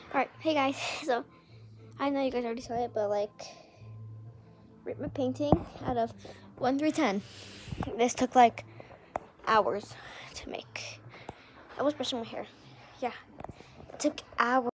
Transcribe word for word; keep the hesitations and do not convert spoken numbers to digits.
Alright, hey guys, so I know you guys already saw it, but like, rate my painting out of one through ten. This took like hours to make. I was brushing my hair. Yeah, it took hours.